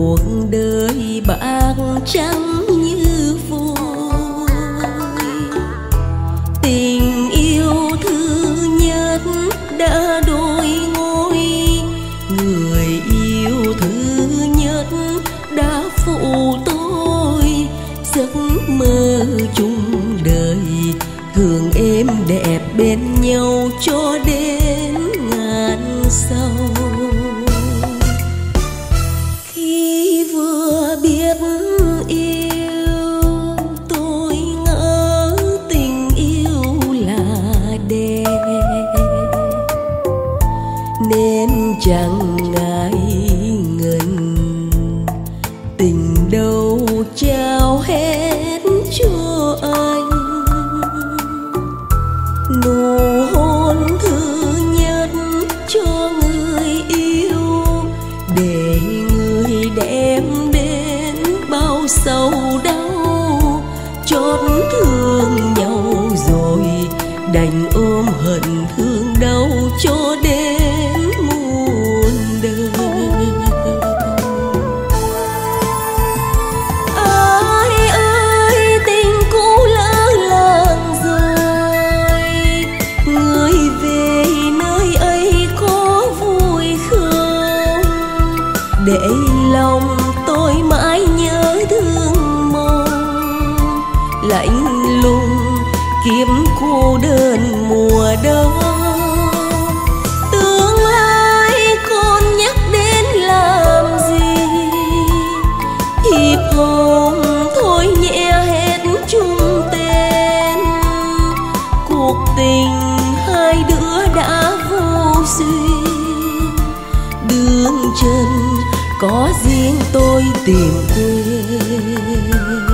cuộc đời bạc trắng như vôi. Tình yêu thứ nhất đã đôi ngôi, người yêu thứ nhất đã phụ tôi. Giấc mơ chung đời thường êm đẹp bên nhau cho đến ngàn sau. Khi vừa biết yêu tôi ngỡ tình yêu là đẹp, nên chẳng ngại ngần tình đâu trao hết cho anh. Nụ hôn thứ nhất cho người yêu, để người đem đến bao sầu đau. Chót thương nhau rồi đành ôm hận thương đau cho đến muôn đời. Ai ơi tình cũ lỡ làng rồi, người về nơi ấy có vui không? Để lòng tôi mãi nhớ thương mong, lạnh lùng kiếm cô đơn mùa đông. Tương lai con nhắc đến làm gì, hiệp hồng thôi nhẹ hết chung tên. Cuộc tình hai đứa đã vô duyên, đường chân có riêng tôi tìm quên.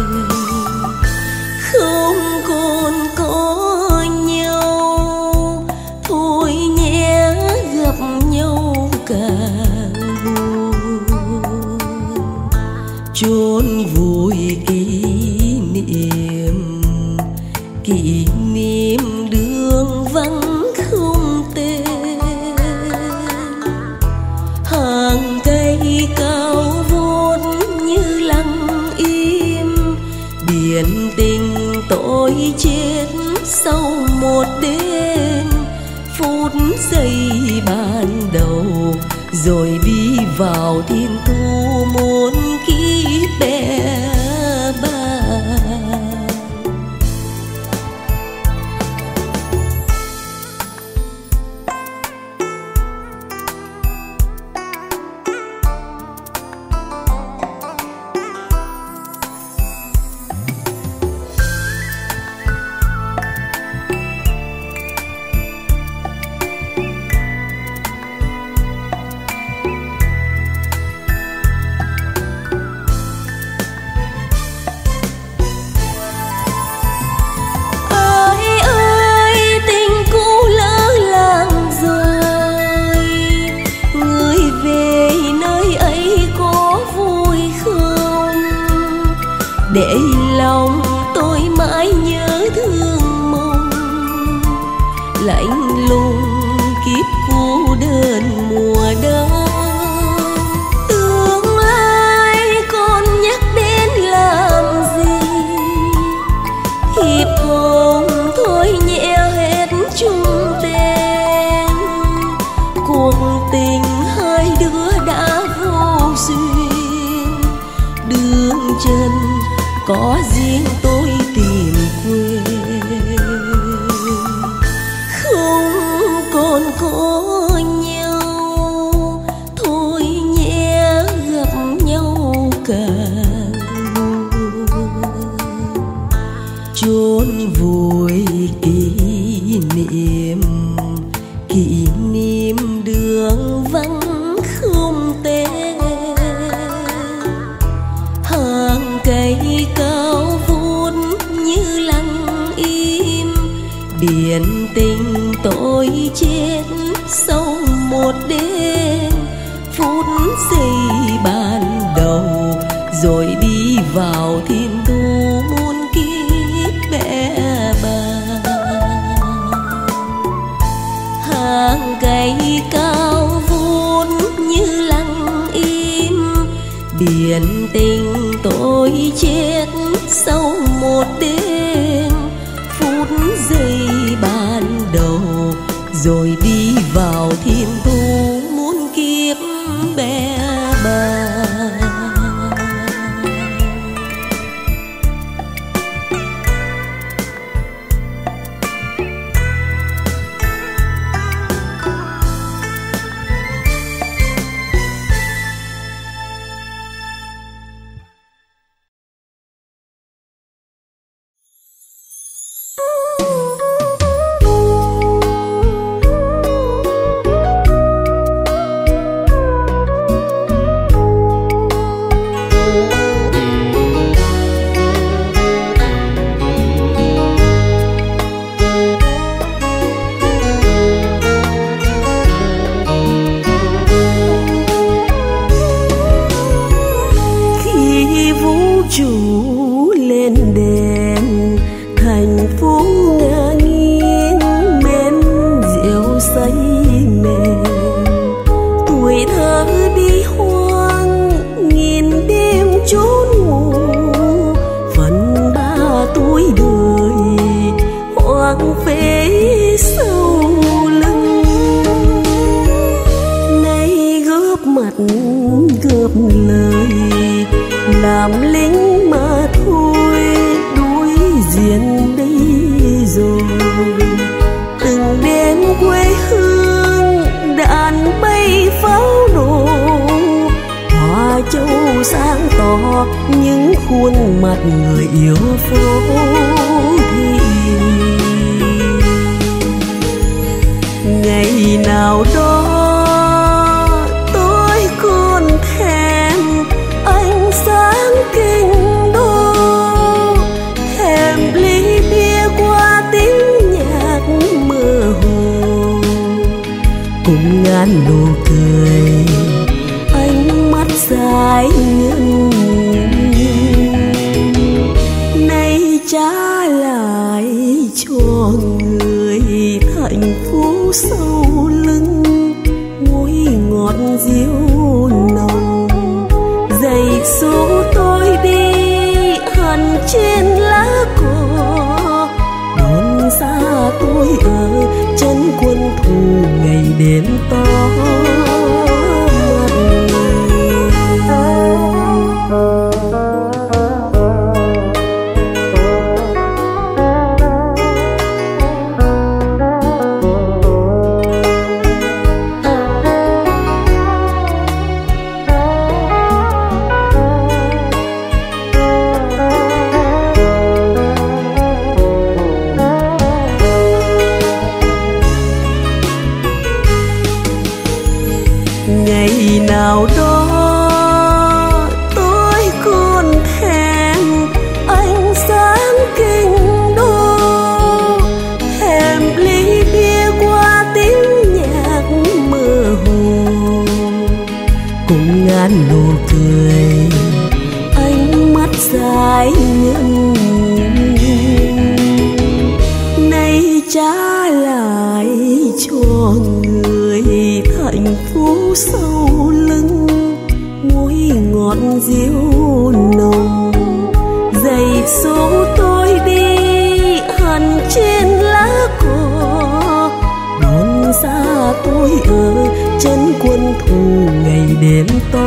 Không còn có nhau thôi nhé, gặp nhau càng buồn. Chôn vùi kỷ niệm đường vắng không tên. Hàng cây cao vút như lặng im, biển tình tôi chết sau một đêm. Phút giây ban đầu rồi đi vào thiên thu muôn kiếp bé bàng. Để lòng tôi mãi nhớ thương mong, lạnh lùng kiếp cô đơn mùa đông. Tương lai con nhắc đến làm gì, hiệp hồng thôi nhẹ hết chung tên. Cuộc tình hai đứa đã vô duyên, đường chân có riêng tôi tìm quên. Không còn có nhau thôi nhé, gặp nhau càng buồn. Chôn vùi kỷ niệm đường vắng không tên. Hàng cây cao vút như lặng im, biển tình tôi chết sau một đêm. Phút giây ban đầu rồi đi vào thiên thu muôn kiếp bé bàng. Hàng cây cao vút như lặng im, biển tình tôi chết sau một đêm, phút giây ban đầu rồi đi vào thiên thu muôn kiếp bé bàng. những khuôn mặt người yêu phố thị. Ngày nào đó tôi còn thèm ánh sáng kinh đô, thèm ly bia qua tiếng nhạc mơ hồ, cùng ngàn nụ cười ánh mắt dài ngân. Nay trả lại cho người thành phố sau lưng mối ngọt diêu nồng. Giày số tôi đi hằn trên lá cỏ, đón xa tôi ở chân quân thù ngày đêm to. Ngày nào đó tôi còn thèm ánh sáng kinh đô, thèm ly bia qua tiếng nhạc mơ hồ, cùng ngàn nụ cười ánh mắt dài ngân. Nay trả lại cho người thành phố sau lưng mối ngọt diêu nồng. Giày số tôi đi hằn trên lá cỏ, đón xa tôi ở chân quân thù ngày đêm to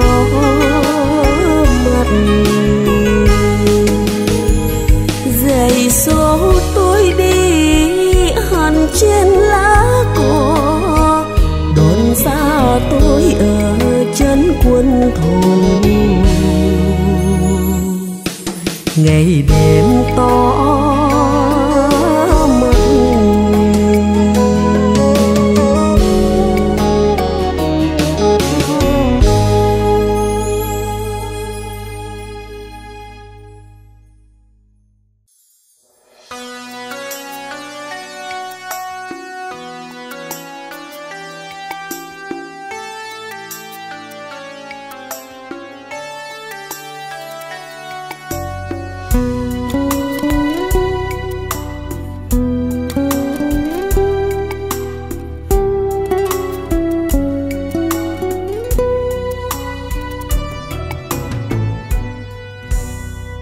mặt. Giày số tôi đi hằn trên lá cỏ, đón xa tôi ở chân quân thù ngày đêm to mộng.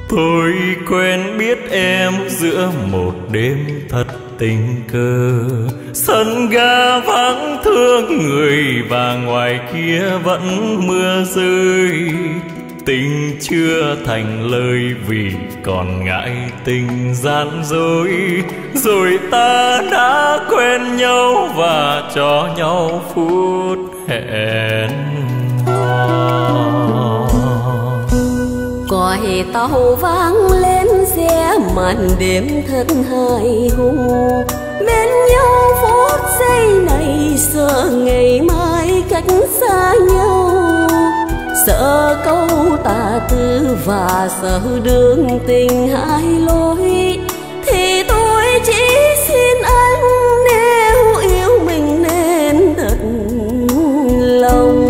Tôi quen biết em giữa một đêm thật tình cờ, sân ga vắng thương người và ngoài kia vẫn mưa rơi. Tình chưa thành lời vì còn ngại tình gian dối, rồi ta đã quen nhau và cho nhau phút hẹn hò. Còi tàu vang lên xe màn đêm thật hài hùng, bên nhau phút giây này sợ ngày mai cách xa nhau. Sợ câu tà tư và sợ đường tình hai lối, thì tôi chỉ xin anh nếu yêu mình nên thật lòng.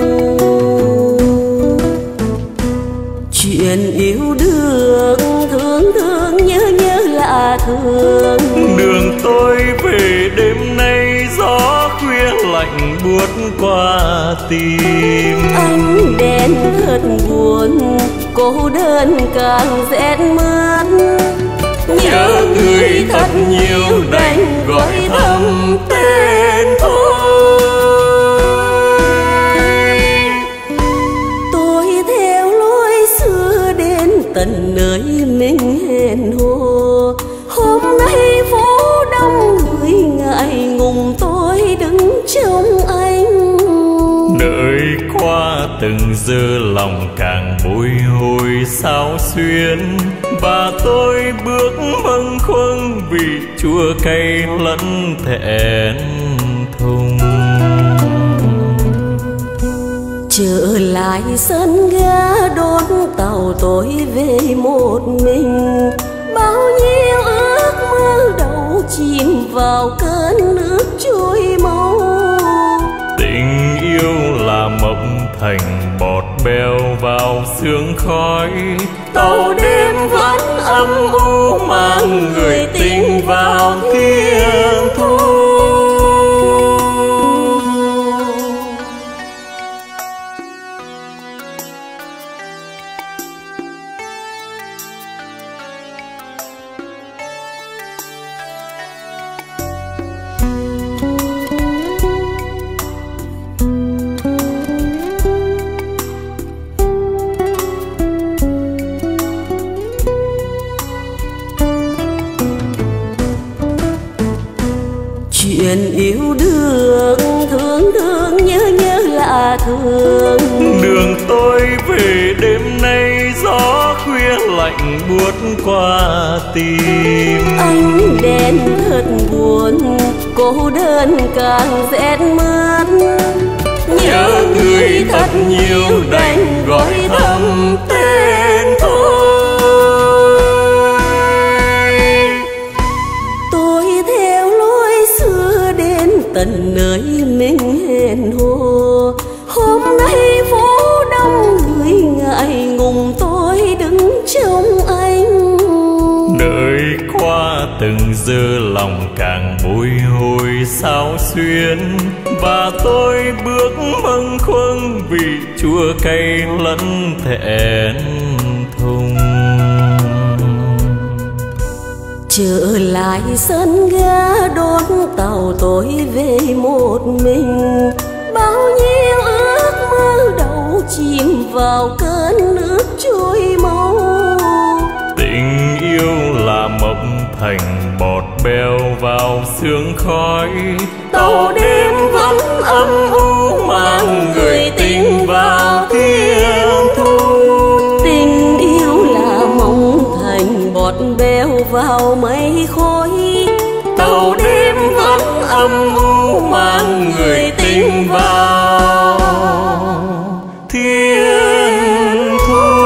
Chuyện yêu đương thương thương nhớ nhớ là thương. Đường tôi về đêm nay gió khuya lạnh buốt qua tim. Ánh đèn thật buồn, cô đơn càng rét mướt. Nhớ người thật nhiều đành gọi thầm tên thôi. Tôi theo lối xưa đến tận nơi mình hẹn hò. Hôm nay phố đông người ngại ngùng tôi đứng trong anh. Đợi qua từng giờ lòng càng bồi hồi sao xuyên, và tôi bước bâng khuâng vì chua cay lẫn thẹn thùng. Trở lại sân ga đón tàu tôi về một mình. Bao nhiêu ước mơ đầu chìm vào cơn nước trôi mau. Tình yêu là mộng thành bọt bèo vào sương khói. Tàu đêm vẫn âm u mang người tình vào thiên thu. Chuyện yêu đương thương thương nhớ nhớ là thương. Đường tôi về đêm nay gió khuya lạnh buốt qua tim. Ánh đèn thật buồn, cô đơn càng rét mướt. Nhớ người thật nhiều đành gọi thầm tên thôi. Tôi theo lối xưa đến tận nơi mình hẹn hò. Hôm nay phố đông người ngại ngùng tôi đứng trong anh. Đợi qua từng giờ lòng càng bồi hồi sao xuyên, và tôi bước bâng khuâng vì chua cay lẫn thẹn thùng. Trở lại sân ga đón tàu tôi về một mình. Bao nhiêu ước mơ đầu chìm vào cơn nước trôi mau. Tình yêu là mộng thành bọt bèo vào sương khói. Tàu đêm vẫn âm u mang người tình vào thiên thu. Tình yêu là mộng thành bọt bèo vào mây khói. Tàu đêm vẫn âm u mang người tình vào thiên thu.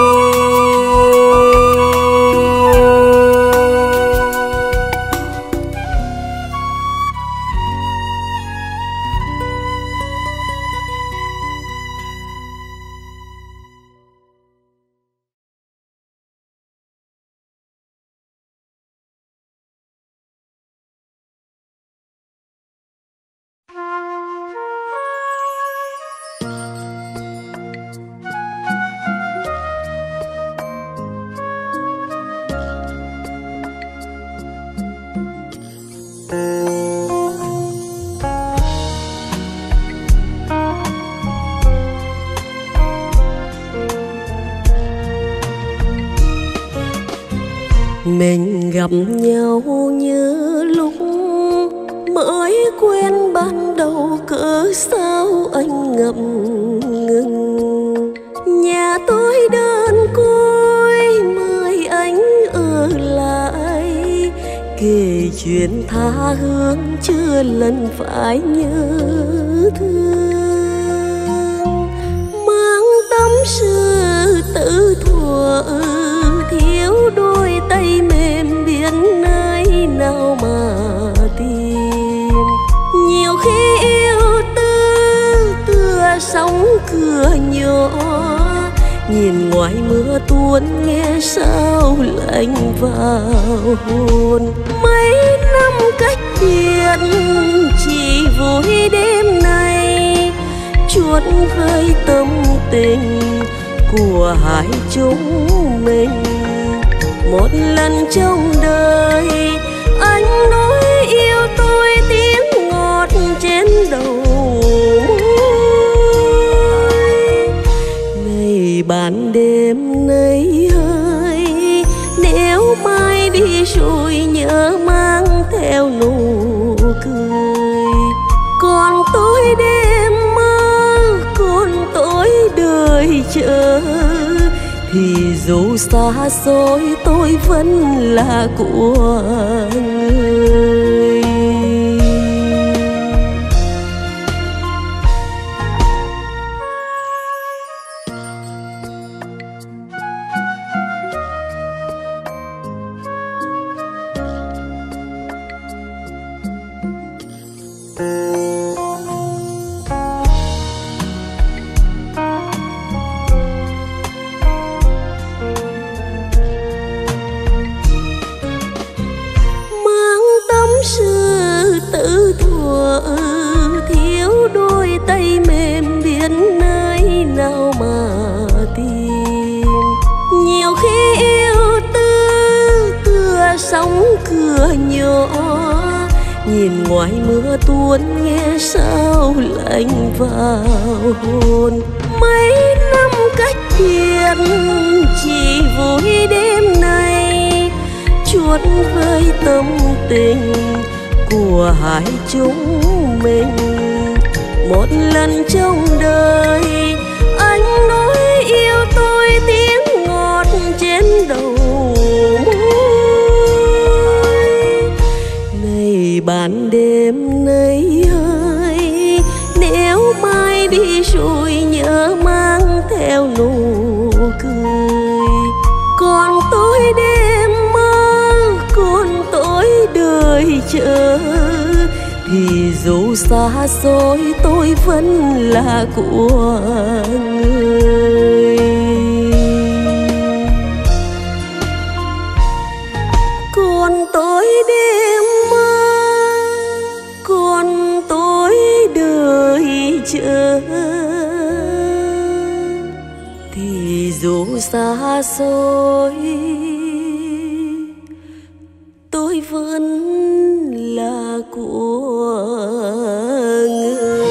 Mình gặp nhau như lúc mới quen ban đầu, cớ sao anh ngập ngừng. Nhà tôi đơn côi mời anh ở lại, kể chuyện tha hương chưa lần phải nhớ thương. Mang tâm sự tự thuở, thiếu đôi tay mềm biết nơi nào mà tìm. Nhiều khi yêu tư tựa sóng cửa nhỏ, nhìn ngoài mưa tuôn nghe sao lạnh vào hồn. Mấy năm cách biệt chỉ vui đêm nay, chuốt vơi tâm tình của hai chúng mình. Một lần trong đời anh nói yêu tôi tiếng ngọt trên đầu môi. Này ban đêm nay hơi, nếu mai đi rồi nhớ mang theo nụ cười. Còn tôi đêm mơ, còn tôi đời chờ, thì dù xa xôi tôi vẫn là của người. Thiếu đôi tay mềm biết nơi nào mà tìm. Nhiều khi yêu tư tựa sóng cửa nhỏ, nhìn ngoài mưa tuôn nghe sao lạnh vào hồn. Mấy năm cách biệt chỉ vui đêm nay, chuốt vơi tâm tình của hai chúng mình. Một lần trong đời anh nói yêu tôi tiếng ngọt trên đầu môi. Này ban đêm nay hơi, nếu mai đi rồi nhớ mang theo nụ cười. Còn tôi đêm mơ, còn tôi đời chờ, thì dù xa xôi tôi vẫn là của người. Còn tôi đêm mơ, còn tôi đời chờ, thì dù xa xôi tôi vẫn là của người.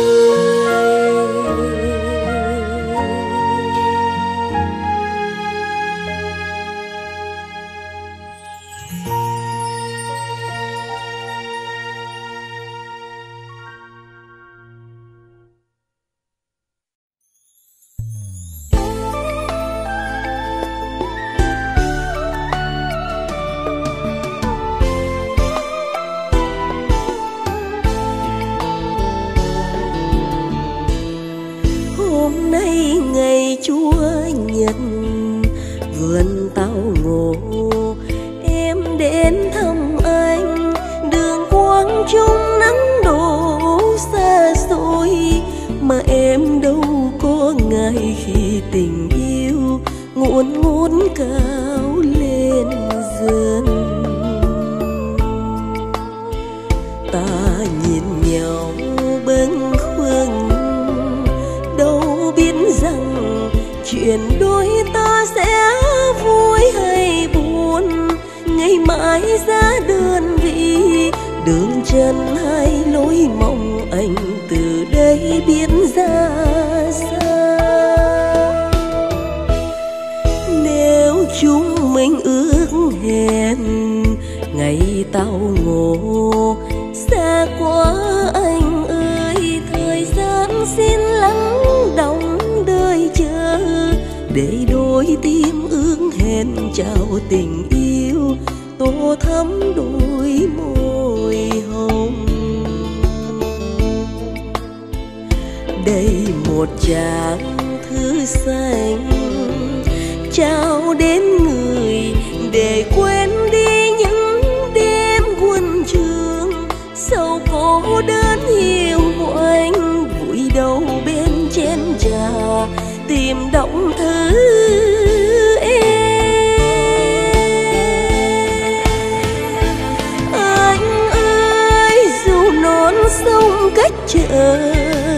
Hôm nay ngày Chúa Nhật, vườn tao ngộ em đến thăm anh. Đường quang trung nắng đổ xa xôi, mà em đâu có ngại khi tình yêu ngốn ngốn cao lên dần. Ta nhìn nhau bâng khuâng, đâu biết rằng chuyện đôi ta sẽ vui hay buồn. Ngày mãi ra đơn vị, đường chân hay lối mong anh từ đây biết ra sao. Nếu chúng mình ước hẹn ngày tao ngộ xa quá anh ơi. Thời gian xin lắng đọng đời chờ để đôi tim ước hẹn chào tình yêu tô thắm đôi môi hồng. Đây một tràng thư xanh trao đến người để quên đi những đêm quân trường sầu cô đơn hiu anh vùi đầu bên chén trà tìm động thứ anh ơi. Dù non sông cách trở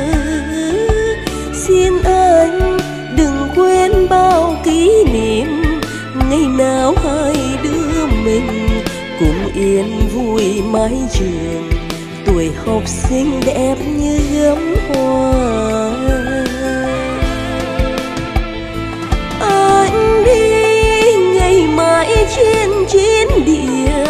xin anh đừng quên bao kỷ niệm ngày nào hai đứa mình cùng yên vui mái trường tuổi học sinh đẹp như gấm hoa. Anh đi ngày mãi trên chiến địa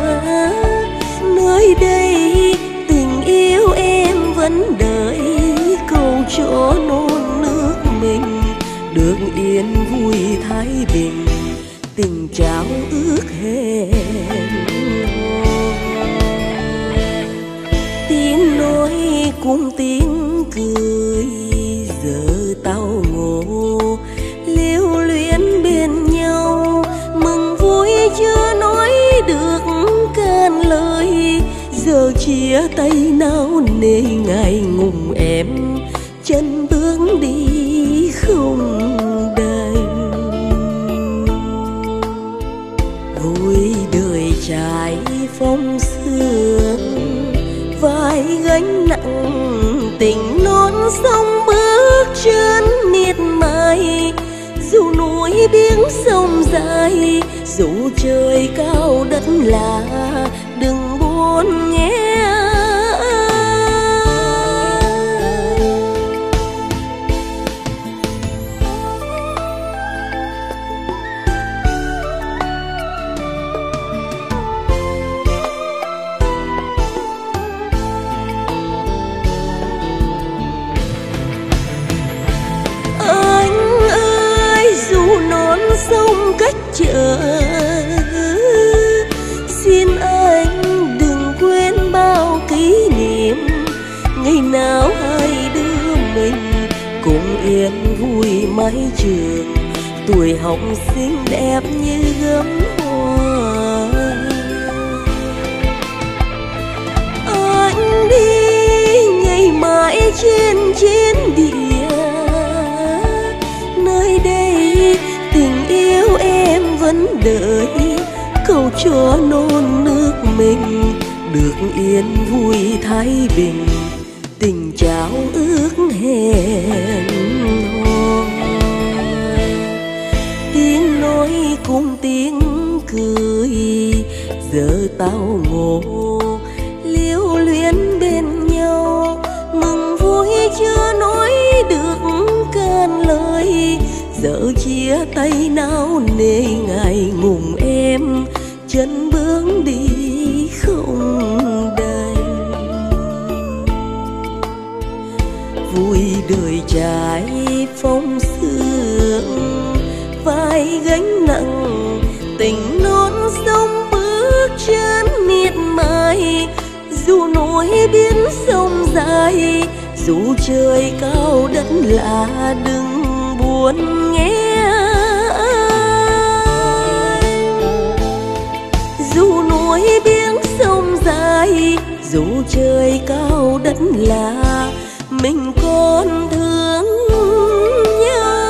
nơi đây tình yêu em vẫn đợi cầu cho non nước mình được yên vui thái bình tình trao ước hẹn. Tiếng nói cùng tiếng cười giờ tao ngộ lưu luyến bên nhau mừng vui chưa nói được can lời giờ chia tay nao nề ngại ngùng em chân bước đi không đành. Vui đời trải phong sương vai gánh nặng tình non sông bước chân miệt mài dù núi biển sông dài dù trời cao đất lạ đừng buồn nghe. Sông cách trở xin anh đừng quên bao kỷ niệm ngày nào hai đứa mình cùng yên vui mái trường tuổi học sinh đẹp như gấm hoa. Anh đi ngày mãi trên chiến địa nơi đây tình yêu em vẫn đợi cầu cho non nước mình được yên vui thái bình tình trao ước hẹn hò. Tiếng nói cùng tiếng cười giờ tao ngộ lưu luyến bên nhau mừng vui chưa nói được can lời giờ chia tay nao nề ngại ngùng em chân bước đi không đành. Vui đời trải phong sương vai gánh nặng tình non sông bước chân miệt mài dù núi biển sông dài dù trời cao đất lạ đừng buồn nghe. Dù núi biển sông dài dù trời cao đất lạ mình còn thương nhau.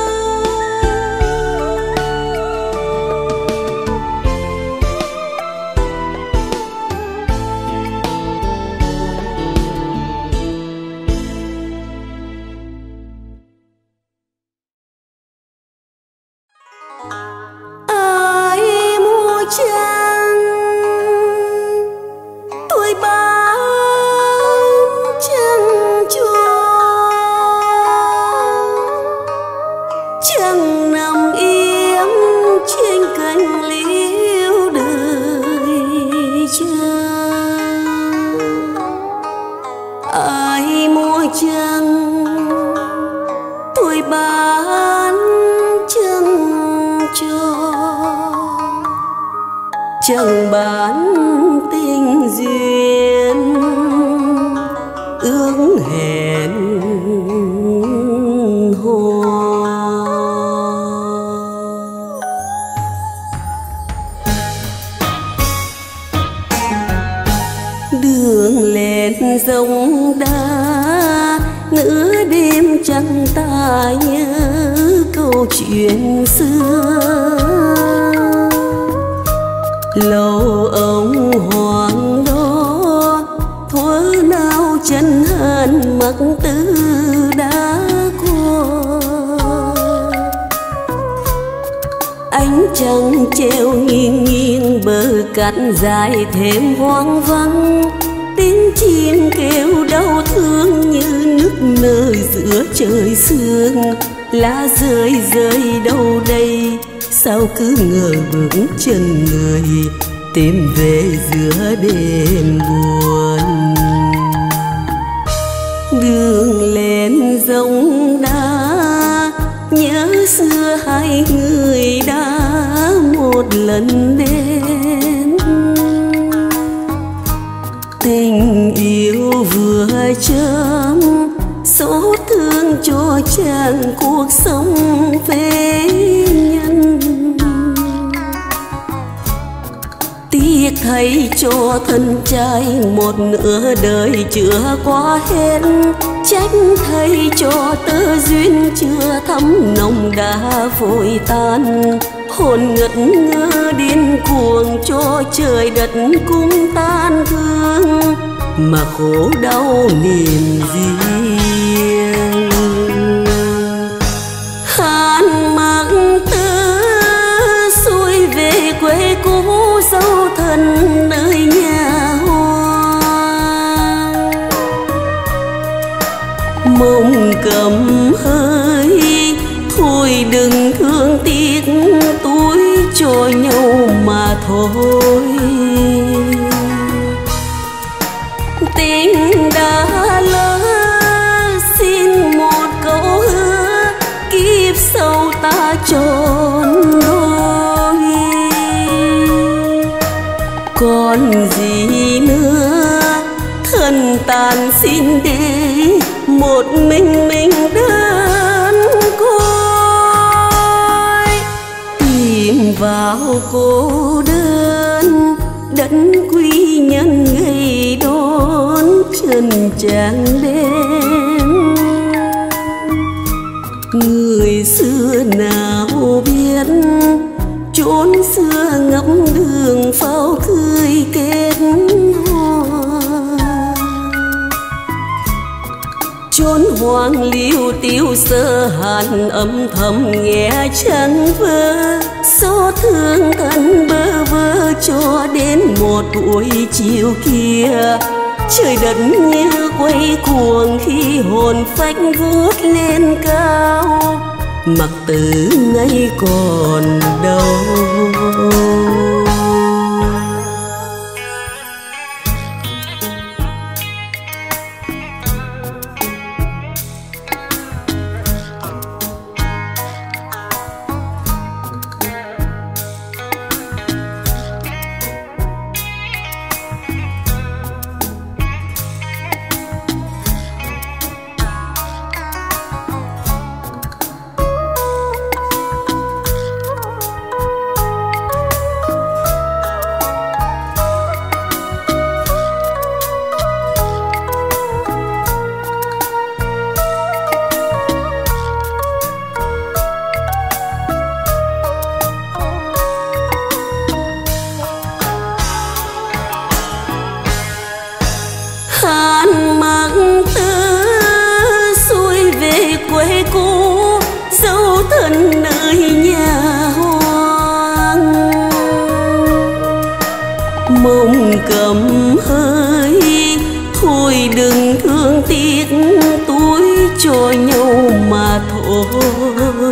Ai mua trăng tôi bán trăng cho trăng nằm yên trên cành cho, chẳng bán tình duyên ước hẹn hò. Đường lên dòng đá, nửa đêm trăng ta nhớ câu chuyện xưa. Lâu ông hoàng đó thuở nào chân hàn mặc tư đã qua. Ánh trăng treo nghiêng nghiêng bờ cát dài thêm hoang vắng. Tiếng chim kêu đau thương như nước nở giữa trời sương. Lá rơi rơi đâu đây, sao cứ ngờ bước chân người tìm về giữa đêm buồn. Đường lên dòng đá, nhớ xưa hai người đã một lần đến. Tình yêu vừa chớm, số thương cho chàng cuộc sống phế nhân. Tiếc thay cho thân trai một nửa đời chưa qua hết. Trách thay cho tơ duyên chưa thấm nồng đã vội tan. Hồn ngất ngơ điên cuồng cho trời đất cũng tan thương, mà khổ đau niềm riêng. Hàn mặc tơ xuôi về quê cũ dấu thân nơi nhà hoa. Mộng cầm hơi thôi đừng thương tiếc túi cho nhau mà thôi. Tình đã lỡ xin một câu hứa, kiếp sau ta tròn đôi. Còn gì nữa thân tàn xin để một mình đơn côi. Tìm vào cô đơn đất quy nhân ngày đón chân chàng đêm. Người xưa nào biết chốn xưa ngắm đường pháo tươi kết hoa. Chốn hoang liêu tiêu sơ hàn âm thầm nghe chân vơ. Số thương thân bơ vơ cho đến một buổi chiều kia. Trời đất như quay cuồng khi hồn phách vút lên cao, mặc tử ngay còn đâu. Hàn mặc tơ xuôi về quê cũ dấu thân nơi nhà hoang. Mộng cầm hơi thôi đừng thương tiếc túi cho nhau mà thôi.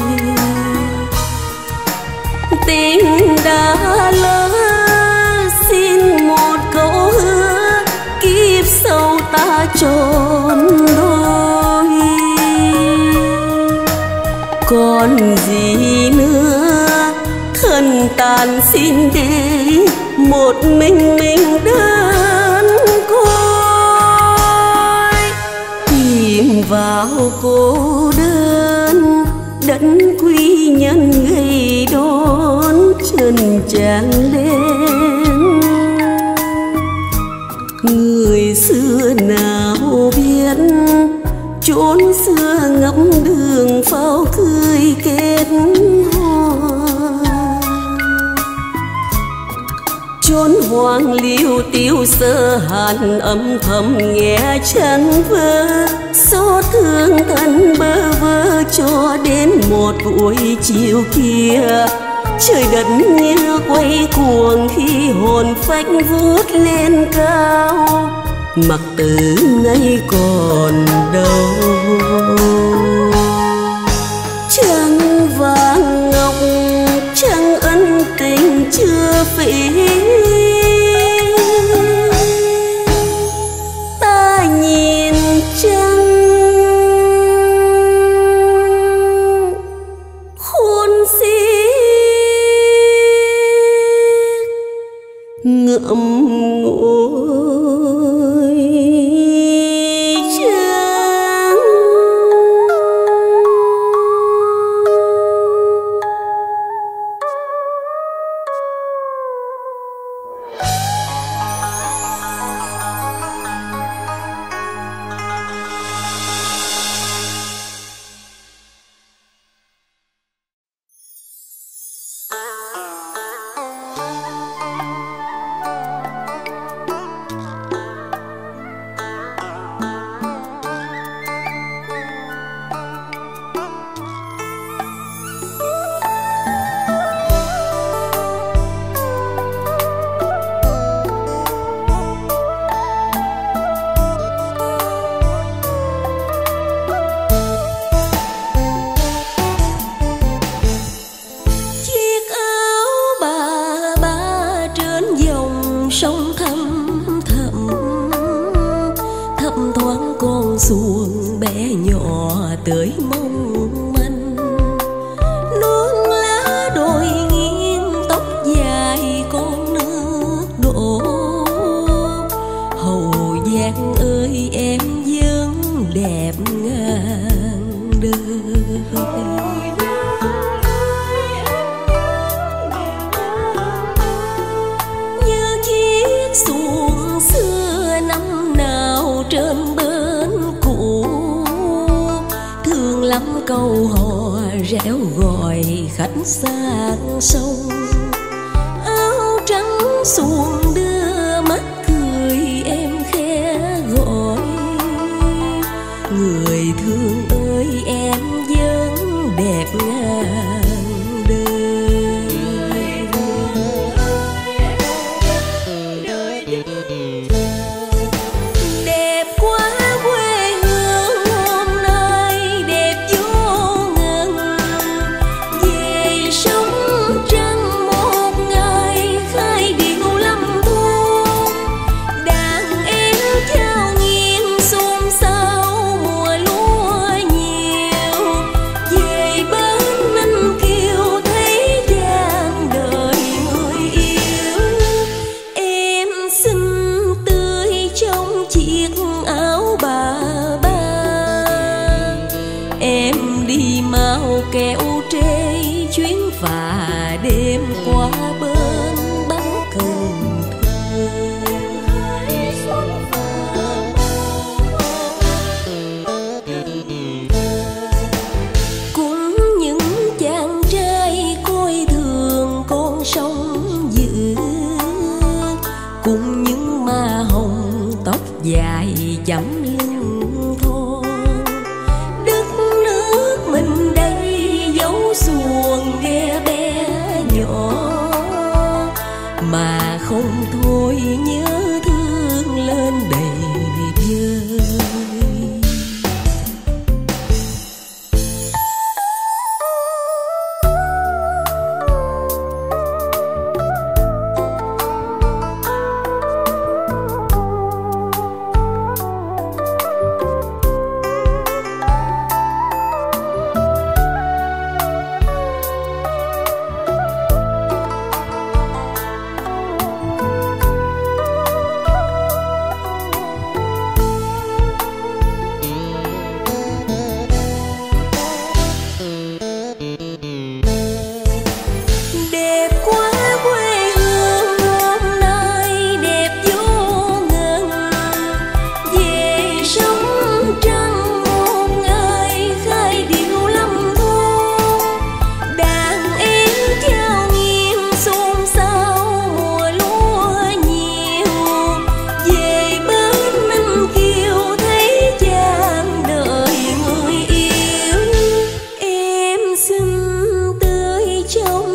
Tình đã lỡ xin một câu hứa, kiếp sau ta tròn đôi. Còn gì nữa tàn xin đi một mình đơn côi, chìm vào cô đơn đất quy nhân ngày đón trần tràn lên. Người xưa nào biết chốn xưa ngắm đường pháo cười kết hoa, chốn hoang liêu tiêu sơ hàn âm thầm nghe chăn vơ, xót thương thân bơ vơ cho đến một buổi chiều kia. Trời đất như quay cuồng khi hồn phách vút lên cao, mặc tử nay còn đâu. Trăng vàng ngọc trăng ân tình chưa phỉ, ta nhìn trăng khôn xiết ngậm ngùi trăng. Xuồng bé nhỏ tới mong manh, nương lá đồi nghiêng tóc dài con nước đổ. Hậu Giang ơi em vẫn đẹp ngàn đời. Như chiếc xuồng xưa năm nào trên bến cũ, thương lắm câu hò réo gọi khách sang sông. Áo trắng xuồng đưa mắt cười em khẽ gọi, người thương ơi em vẫn đẹp ngàn đời. Đẹp quá quê hương hôm nay đẹp vô ngần, về sống trăng một ngày khai điệu lâm thôn. Đàn em trao nghiêng xôn xao mùa lúa nhiều, về bên Ninh Kiều thấy vàng đời người yêu. Em xinh tươi trong chiếc áo bà ba, em đi mau kéo trê chuyến phà đêm qua bên bắn Cần Thơ. Cùng những chàng trai coi thường con sông dữ, cùng những ma hồng tóc dài chấm lưng thon. Đất nước mình đây dấu xuồng ghe bé nhỏ, mà không thôi nhớ thương lên đầy vơi.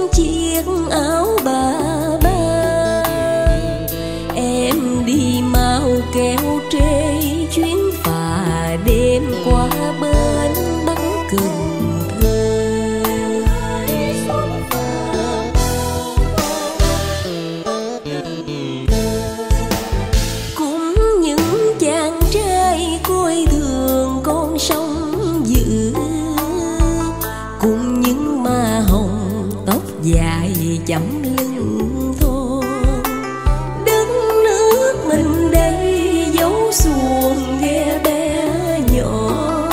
chiếc áo bà ba. Em đi mau kéo trê chuyến phà đêm qua bên Bắc Cần Thơ. Cũng những chàng trai coi thường con sông Dự, cùng những ma hồng tóc dài chấm lưng thon, đất nước mình đây giấu xuồng ghe bé nhỏ,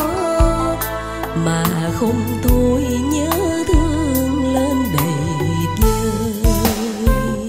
mà không thôi nhớ thương lên đầy vơi.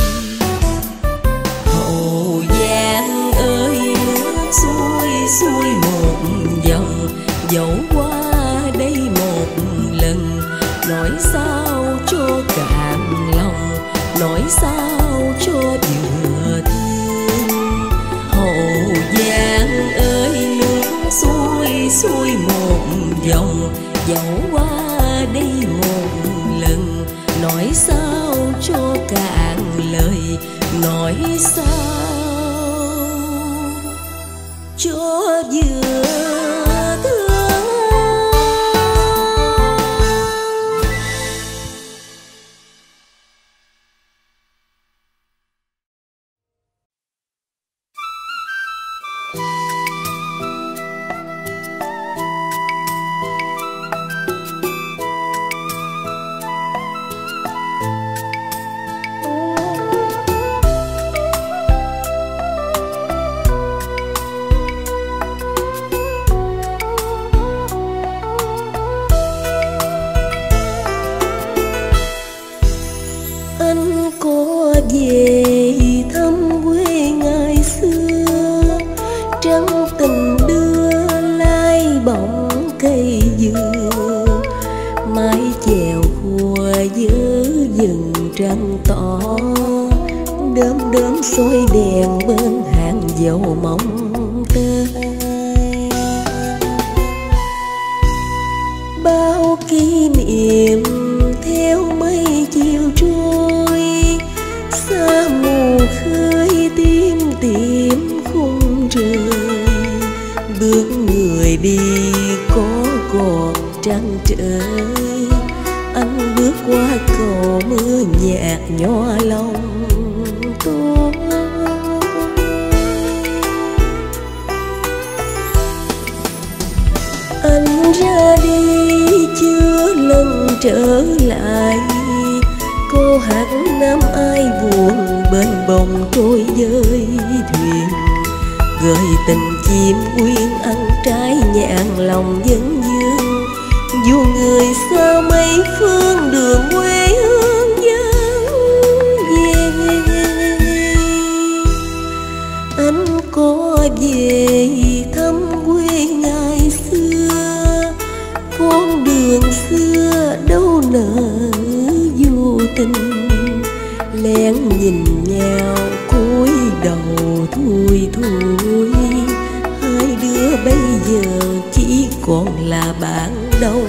Hậu Giang ơi nước xuôi xuôi một dòng, dẫu qua đây một lần, nói sao cho cạn lòng, nói sao cho vừa thương. Hậu Giang ơi nước xuôi xuôi một dòng, dẫu qua đây một lần, nói sao cho cạn lời, nói sao cho vừa thương. Anh có về thăm quê ngày xưa, trắng tình đưa lai bóng cây dừa, mái chèo khua giữa rừng trăng tỏ, đơm đơm soi đèn bên hàng dầu mong tơi. Bao kỷ niệm theo mây chiều trôi, xa mù khơi tim tìm khung trời, bước người đi có cột trăng trời, anh bước qua cầu mưa nhạt nhòa lòng tôi. Anh ra đi chưa lần trở lại, cô hát năm ai buồn bên bồng trôi dơi thuyền, gợi tình chim uyên ăn trái nhạn lòng dân dương, dù người xa mấy phương đường quê hương vắng về. Anh có về thăm quê ngày xưa, con đường xưa đâu nỡ vô tình, lén nhìn nhau cúi đầu thui thui, hai đứa bây giờ chỉ còn là bạn đồng.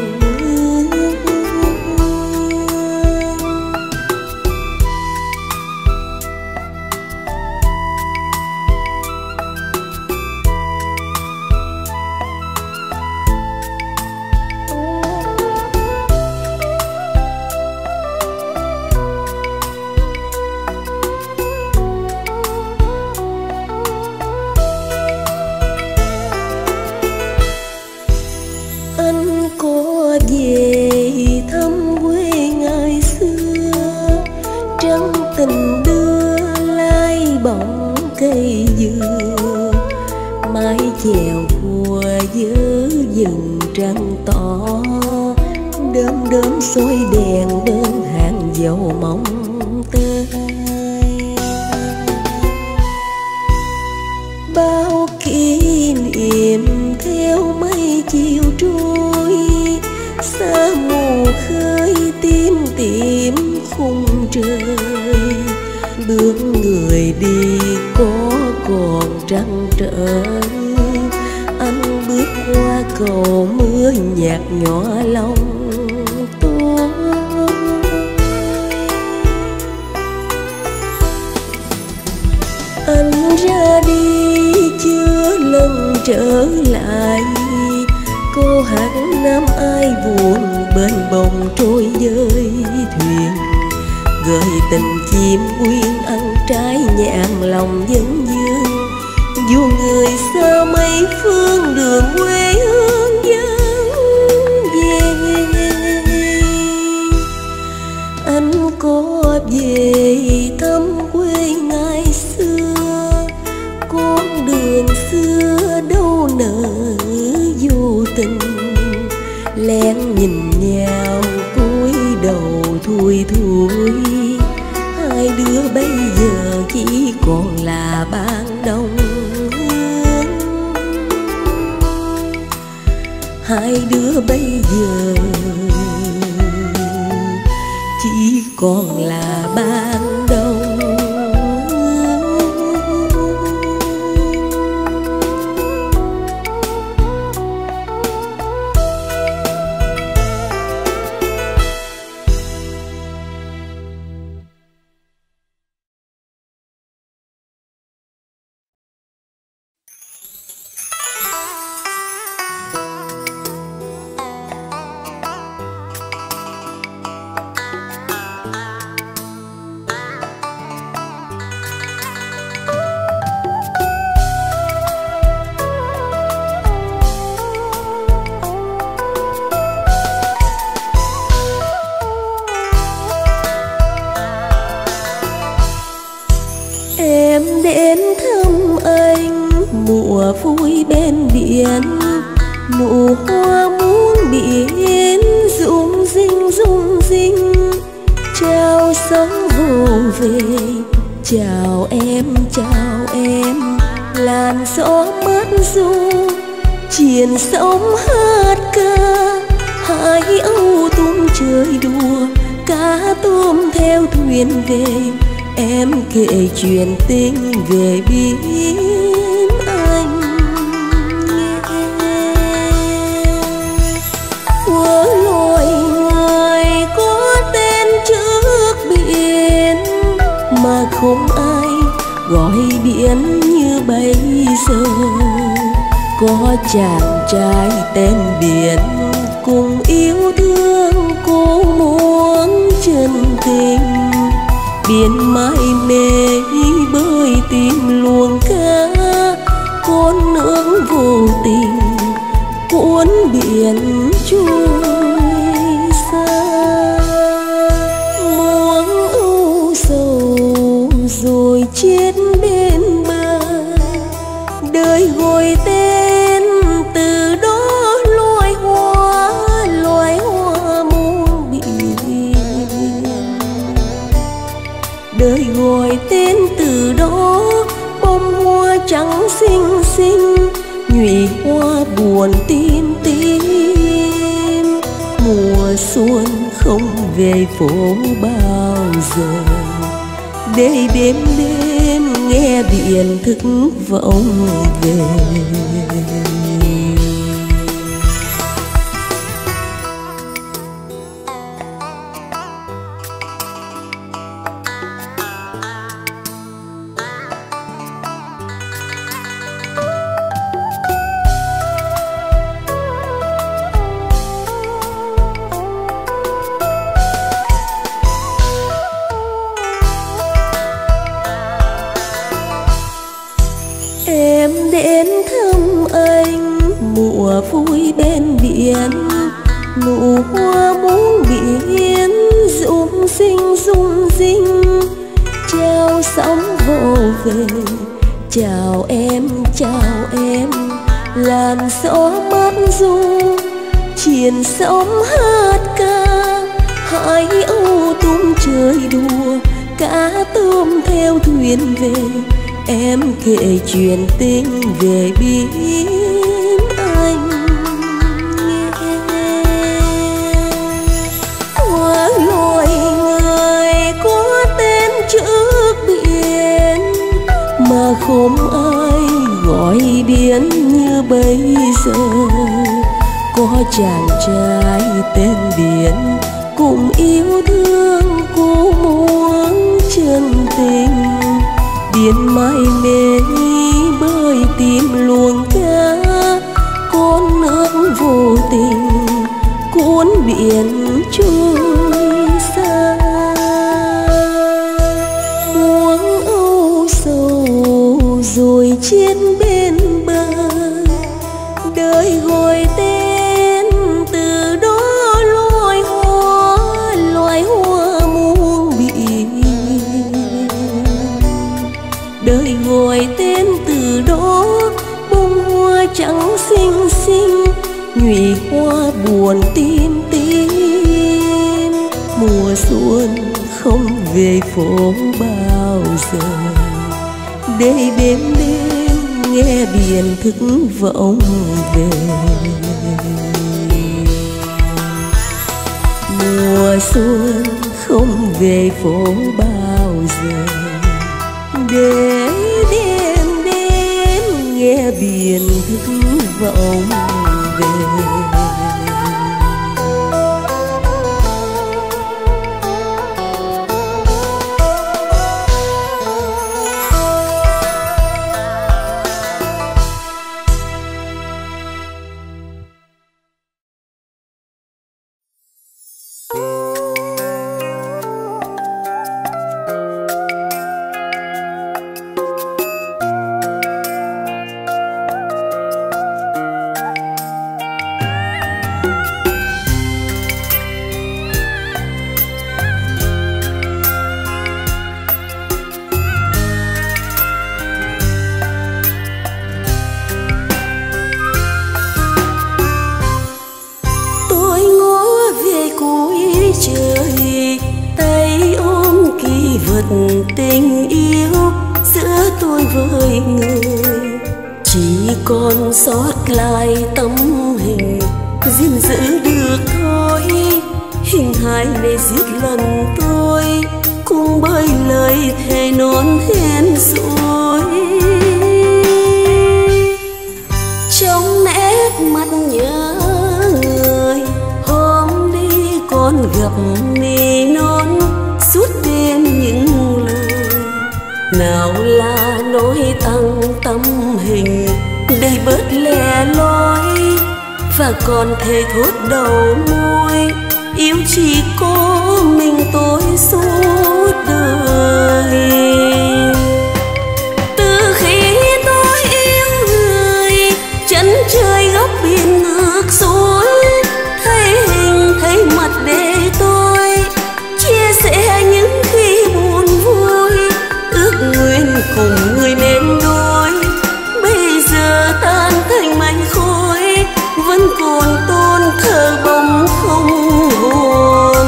Anh có về thăm quê ngày xưa, trắng tình đưa lai bóng cây dừa, mái chèo khua giữa rừng trăng tỏ, đơm đơm soi đèn bên hàng dầu mong tơi. Bao kỷ niệm theo mây chiều trôi, xa mù khơi tim tìm khung trời, bước người đi có còn trăng trở, anh bước qua cầu mưa nhạt nhòa lòng tôi. trở lại. Cô hát năm ai buồn bên bồng trôi dơi thuyền, gợi tình chim uyên ân trái nhạn lòng dân dương. Dù người xa mấy phương đường quê hương vắng về, anh có về thăm quê ngày xưa. Con đường xưa đâu nỡ vô tình, lén nhìn nhau cúi đầu thui thui. Hai đứa bây giờ chỉ còn là ban đông hương. Hai đứa bây giờ chỉ còn là ban đông. Em đến thăm anh mùa vui bên biển, nụ hoa muôn biển rung rinh. Chào sóng vô về, chào em làn gió mát ru, triền sóng hát ca. Hai âu tung chơi đùa, cá tôm theo thuyền về. Em kể chuyện tình về biển anh nghe. Của loài người có tên trước biển, mà không ai gọi biển như bây giờ. Có chàng trai tên biển cùng yêu thương cô muốn chân tình. Biển mãi mê bơi tìm luồng cá, con nước vô tình cuốn biển trôi xa. Muông âu sầu rồi chết bên bờ, đời gọi tên từ đó loài hoa muôn biển. Đời gọi tên từ đó bông hoa trắng xinh, nhụy hoa buồn tim. Mùa xuân không về phố bao giờ, để đêm nghe biển thức vọng về. Em đến thăm anh mùa vui bên biển, nụ hoa muôn biển rung rinh. Chào sóng vô về, chào em làn gió mát ru, triền sóng hát ca. Hai âu tung chơi đùa, cá tôm theo thuyền về. Em kể chuyện tình về biển anh nghe. Của loài người có tên trước biển, mà không ai gọi biển như bây giờ. Có chàng trai tên biển cùng yêu thương cô muốn chân tình. Biển mãi mê bơi tìm luồng cá, biển trôi xa. Buông âu sầu rồi trên bên bờ, đời gọi tên từ đó loài hoa muôn biển. Đời gọi tên từ đó bông hoa trắng xinh xinh, nhụy hoa buồn tim tim. Mùa xuân không về phố bao giờ, để đêm đêm nghe biển thức vọng về. Mùa xuân không về phố bao giờ, để đêm đêm nghe biển thức vọng về. Tình yêu giữa tôi với người chỉ còn sót lại tấm hình gìn giữ được thôi. Hình hài này giết lần tôi cùng bởi lời thề non hẹn rồi. Trong nét mặt nhớ người hôm đi còn gặp nỉ non suốt đêm những lời nào là nói tăng tâm hình đầy bớt lẻ loi, và còn thề thốt đầu môi yêu chỉ có mình tôi suốt đời. Từ khi tôi yêu người chân trời góc biển ngược xuôi, thấy hình thấy mặt để tôi chia sẻ những khi buồn vui, ước nguyện cùng người nên đôi. Bây giờ tan thành mây khói vẫn còn tôn thờ bóng không hồn.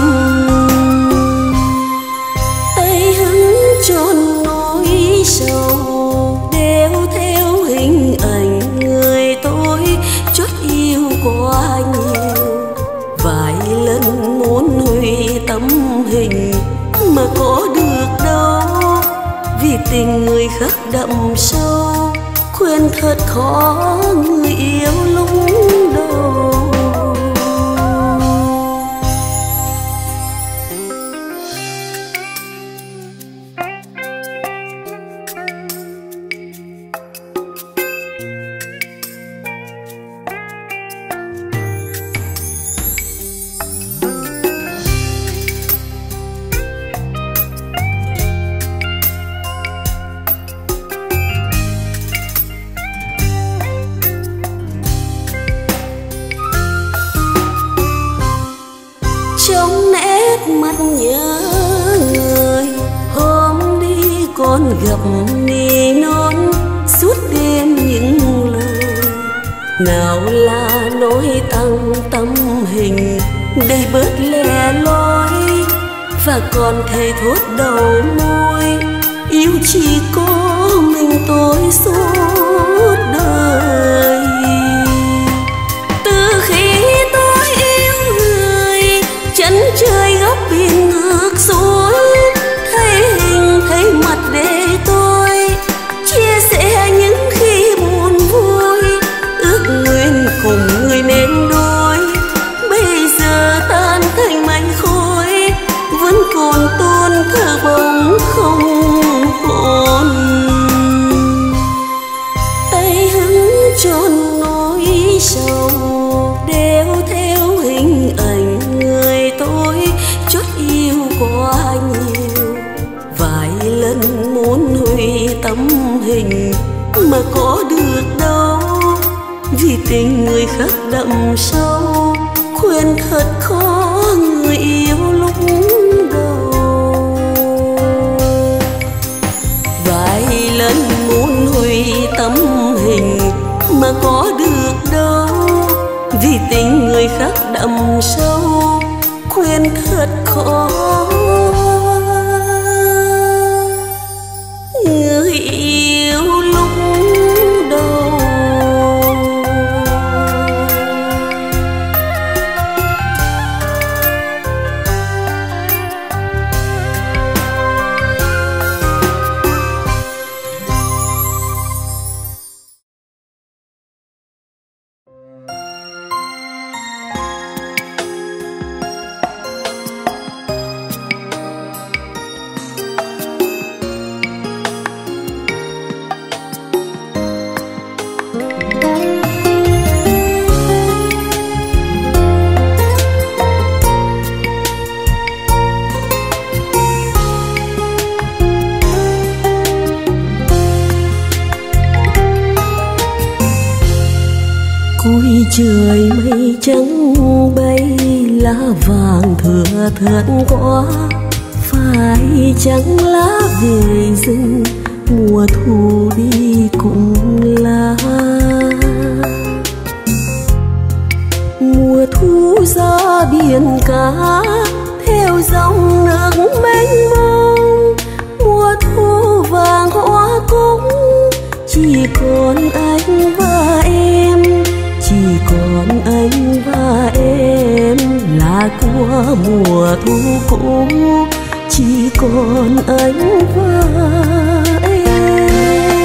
Tay hứng tròn nỗi sầu đeo theo hình ảnh người tôi chót yêu quá nhiều. Vài lần muốn hủy tấm hình mà có được đâu, vì tình người khắc đậm sâu quên thật khó người yêu lúc đầu. Trong nét mắt nhớ người hôm đi còn gặp nỉ non suốt đêm những lời nào là nói tăng tâm hình đầy bớt lẻ loi, và còn thề thốt đầu môi yêu chỉ có mình tôi suốt đời. Từ khi tôi yêu người chân trời góc biển ngược xuôi, thấy hình thấy mặt để tôi chia sẻ những khi buồn vui, ước nguyện cùng người nên đôi. Bây giờ tan thành mây khói vẫn còn tôn thờ bóng không hồn. Tay hứng tròn nỗi sầu đeo theo hình ảnh hình mà có được đâu, vì tình người khác đậm sâu, khuyên thật khó người yêu lúc đầu. Vài lần muốn hủy tấm hình mà có được đâu, vì tình người khác đậm sâu, khuyên thật khó người yêu lúc đầu. Cuối trời mây trắng bay, lá vàng thừa thớt quá, phải chăng lá về rừng, mùa thu đi cùng lá. Mùa thu gió biển cả, theo dòng nước mênh mông, mùa thu vàng hoa cúc, chỉ còn anh và em, chỉ còn anh và em là của mùa thu cũ, chỉ còn anh và em.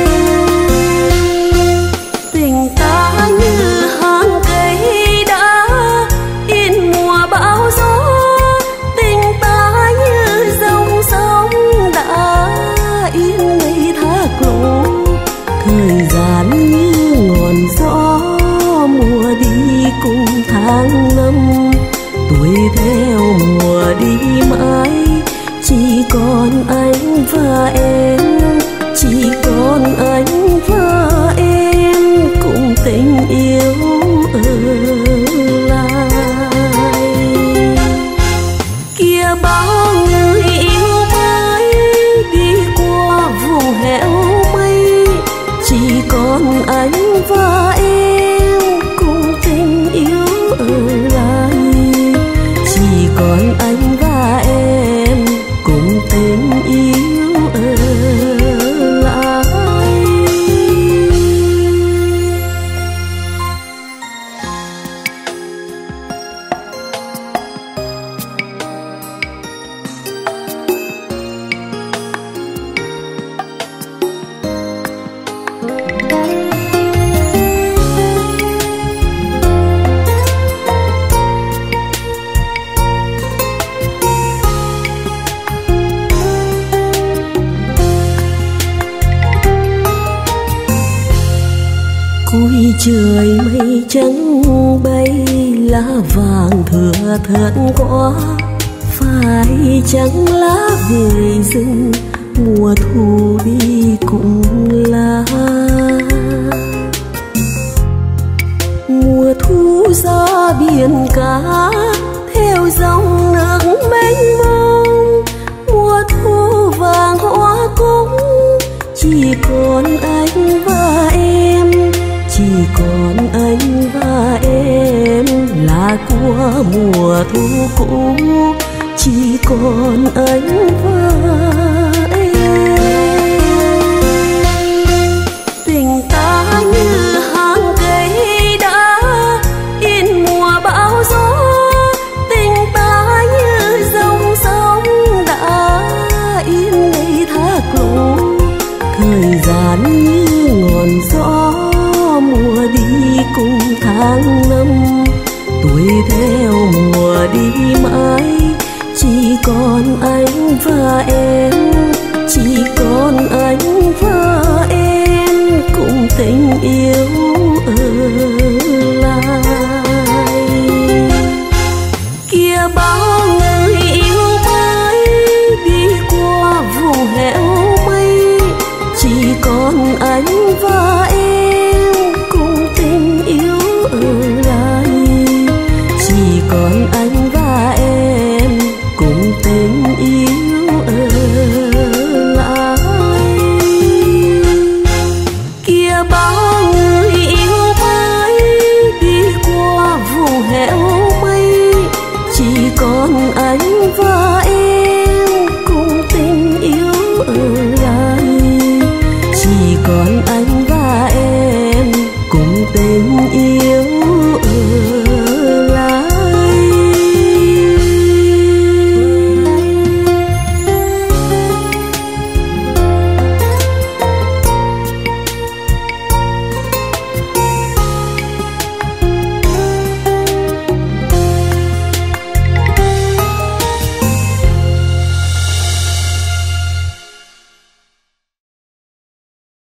Tình ta như hàng cây đã in mùa bão gió, tình ta như dòng sông đã in ngày thác lũ. Thời gian như ngọn gió mùa đi cùng tháng năm, tuổi theo mùa đi mãi, chỉ còn anh và em, chỉ còn anh và em cùng tình yêu ở lại. Kia bao người yêu mới đi qua vùng hẻo mây, chỉ còn anh và em cùng tình yêu ở lại, chỉ còn anh và em cùng tình yêu ở lại. Cuối trời mây trắng bay, lá vàng thừa thớt quá, phải chăng lá về rừng, mùa thu đi cùng lá. Mùa thu gió biển cả, theo dòng nước mênh mông, mùa thu vàng hoa cúc, chỉ còn anh và em, chỉ còn anh và em là của mùa thu cũ, chỉ còn anh và em. Tình ta như hàng cây đã in mùa bão gió, tình ta như dòng sông đã in ngày thác lũ. Thời gian như ngọn gió mùa đi cùng tháng năm, tuổi theo mùa đi mãi, chỉ còn anh và em, chỉ còn anh